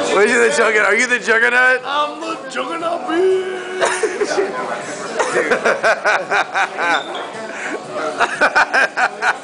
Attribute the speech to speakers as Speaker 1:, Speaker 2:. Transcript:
Speaker 1: What are you the Juggernaut? Are you the Juggernaut?
Speaker 2: I'm the Juggernaut, bitch!